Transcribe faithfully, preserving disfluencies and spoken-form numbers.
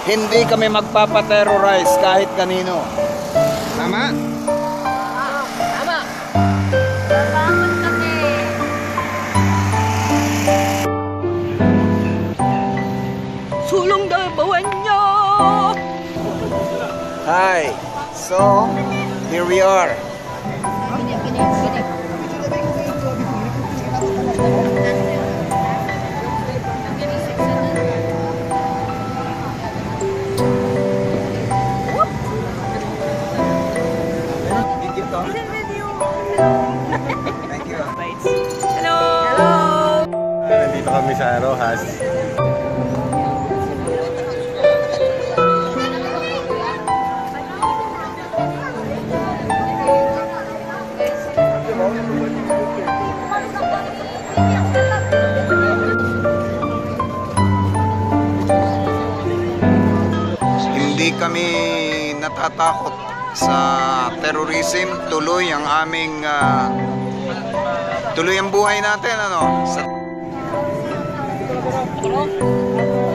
hindi kami magpapaterrorize kahit kanino. Tama? Tama. Salamat kami. Sulong daw bawan niyo. Hi. So, here we are. Gini, gini, gini. Thank you. Hello. Hello. Nandito kami sa Rojas. Hindi kami natatakot sa terrorism. Tuloy ang aming uh, tuloy ang buhay natin, ano? Sa